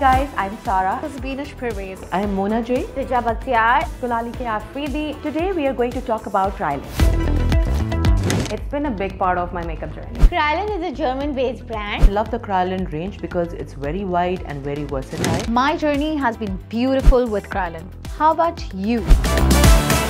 guys, I'm Sara. This is Binish Pervez. I'm Mona J. Tija Bakhtiar. Kulali K. Afridi. Today we are going to talk about Kryolan. It's been a big part of my makeup journey. Kryolan is a German-based brand. I love the Kryolan range because it's very wide and very versatile. My journey has been beautiful with Kryolan. How about you?